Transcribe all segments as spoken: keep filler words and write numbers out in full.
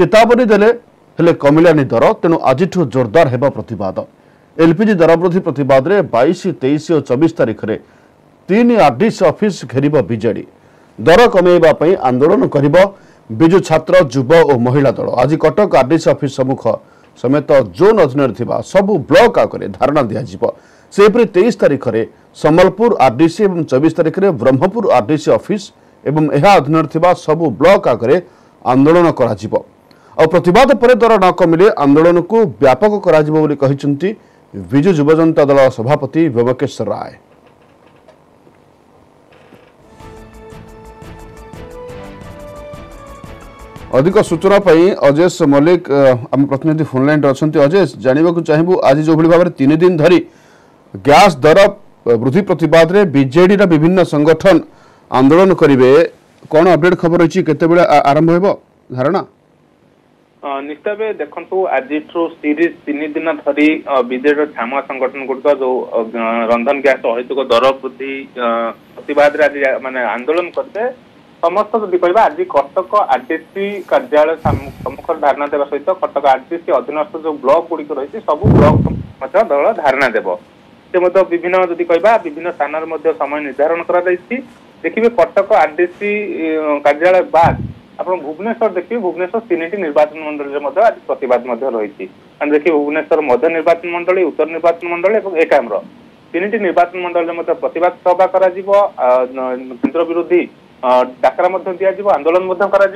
चेतावनी देले हेले कमिलानी दर तेणु आज जोरदार हेबा प्रतिवाद। एलपीजी दर वृद्धि प्रतिवाद में बाईस तेईस और चौबीस तारीख में तीन आरडीसी ऑफिस घेरिब बीजेडी। दर कमेवाई आंदोलन करिब बिजु छात्र युव और महिला दल। आज कटक आरडीसी ऑफिस सम्मुख समेत जोन अधीन सबु ब्लॉक आगे धारणा दिज्व। सेपरी तेईस तारीख में सम्बलपुर आरडीसी और चौबीस तारीख में ब्रह्मपुर आरडीसी ऑफिस एवं यह अधीन सबु ब्लॉक आगे आंदोलन करा और प्रतिवाद पर दर न कमिले आंदोलन को व्यापक करा विजु युव जनता दल सभापति व्यवकेश राय। अधिक सूचना अजेश मल्लिक आम प्रतिनिधि फोन लाइन अच्छा। अजेश जानवा चाहबू आज जो भाव में तीन दिन धरी गैस दर वृद्धि प्रतिवाद में बीजेडी विभिन्न संगठन आंदोलन करेंगे, कौन अपडेट खबर रही केते आरंभ हो धारणा? निश्चय भाव देखु आज सीरीज तीन दिन धरी बीजेडी छामुआ संगठन गुड़िक जो रंधन गैस अहेतुक दर वृद्धि प्रतिवाद माने आंदोलन करते समस्त जदि कह आज कटक आरडीसी कार्यालय सम्मुख धारणा देवा सहित कटक आरडीसी अधीनस्थ जो ब्लॉक गुड़िक रही सब ब्लॉक दल धारणा देव से विभिन्न जदि कह विभिन्न स्थान समय निर्धारण कर देखिए कटक आरडीसी कार्यालय बाद आप भुवनेश्वर देखिए भुवनेश्वर तीन निर्वाचन मंडल आज प्रतिवाद रही देखिए भुवनेश्वर मध्य निर्वाचन मंडल उत्तर निर्वाचन मंडल और एकाम्र तीन निर्वाचन मंडल प्रतिवाद सभा कर केन्द्र विरोधी डाकरा दिज्व आंदोलन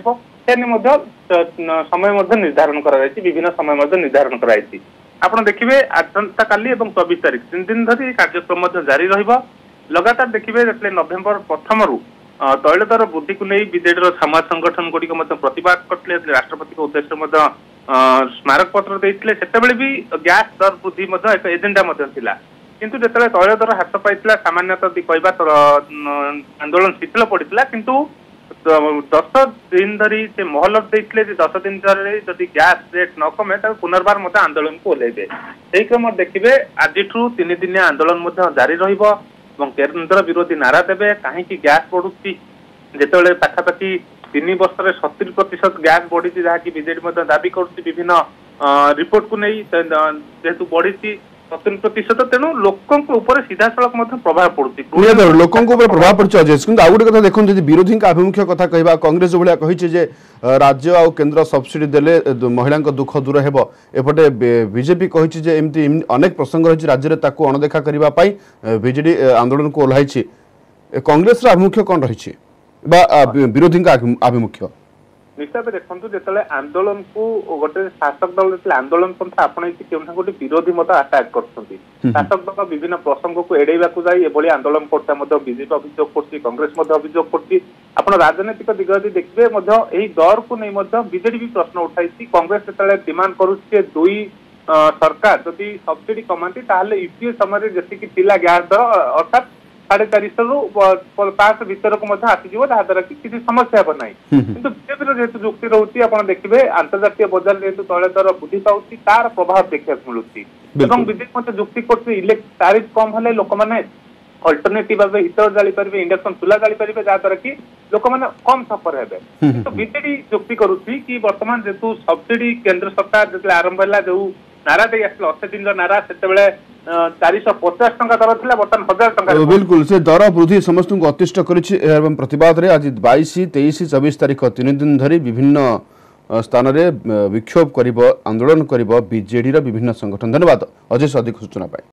समय निर्धारण कर विभिन्न समय निर्धारण कराई। आप देखिए आसंता काली चौबीस तारीख तीन दिन धरी कार्यक्रम जारी रहा लगातार देखिए जो नवेम्बर प्रथम रु तैल दर वृद्धि को नहीं बीजेडी छामुआ संगठन गुड़िक प्रतिवाद करते राष्ट्रपति उद्देश्य स्मारक पत्र देते से भी गैस दर वृद्धि एक एजेंडा थिला किंतु जो तैल दर ह्रास पाई सामान्यतः कह आंदोलन शिथिल पड़ा किंतु दस दिन धरी से महलत देते दस दिन धरी जदि गैस रेट न कमे पुनर्बार मत आंदोलन को ओह्लैबे से क्रम देखिए आज तीन दिन आंदोलन जारी रहिबो केन्द्र विरोधी नारा देवे कहीं गैस बढ़ुची जिते पाखापाखि तीन वर्ष में सत्तरी प्रतिशत गैस बढ़ी जहाँकि बीजेडी दाबी कर विभिन्न रिपोर्ट को नहीं जेहेतु बढ़ी सत्तरी प्रतिशत तेणु लोकों सीधा सड़क प्रभाव पड़ुची लोकों प्रभाव पड़े। अजेश किंतु आउ गोटे कथा देखो विरोधी आभिमुख्य कथा कहवा कांग्रेस जो भाया कही राज्य आ केन्द्र सब्सिडी देले महिला दुख दूर हेबो एपटे बीजेपी कही एमती अनेक प्रसंग रही राज्य में ताकू अणदेखा करने बीजेडी आंदोलन को ओह्लाई कांग्रेस आभिमुख्य कौन रही विरोधी आभिमुख्य? निश्चय देखो जो आंदोलन को गोटे शासक दल जो आंदोलन पंथा आपणे गोटे विरोधी मत आटाक कर शासक दल विभिन्न प्रसंग को एड़ेवा जाए आंदोलन करता बीजेपी अभियोग कर कांग्रेस अभियोग कर राजनैतिक दिग यदि देखिए यही दर को नहीं बीजेडी भी प्रश्न उठाई कांग्रेस जो डिमांड करुचे दुई सरकार जदि सब्सिडी कमाती यूपीए समय जी गैस दर अर्थात साढ़े चार रु पांच भर को आसीज जहाद्वारा कि किसी समस्या हे ना किंतु बीजेपी जेहेतु जुक्ति रोचे आप देखिए अंतर्जातीय बजार जेहेतु तैल दर वृद्धि पाँच तार प्रभाव देखा मिलूँ बीजेपी जुक्ति कर तारिफ कम हेल्ले लोक मैंने अल्टरनेटिव भाव हिटर जाली पारे इंडक्शन चूल्हा जाली पारे जहाद्वारा कि लोक मैंने कम सफर हे तो बीजेडी जुक्ति करुच्ची कि बर्तमान जेहेतु सब्सिडी केन्द्र सरकार जो आरंभ है जो नारा दे अशे दिन नारा से चार सौ पचास टका दर था बर्तमान हजार टका बिल्कुल से दर वृद्धि समस्त को अतिष्ट कर प्रतिवाद में आज बाईस तेईस चौबीस तारीख तीन दिन धरी विभिन्न स्थान में विक्षोभ कर आंदोलन कर बीजेडी विभिन्न संगठन। धन्यवाद अजय अधिक सूचना पाए।